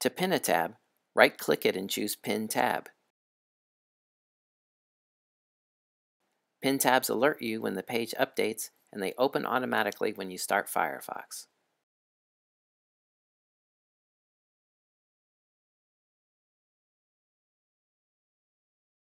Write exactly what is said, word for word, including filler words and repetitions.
To pin a tab, right-click it and choose Pin Tab. Pin tabs alert you when the page updates, and they open automatically when you start Firefox.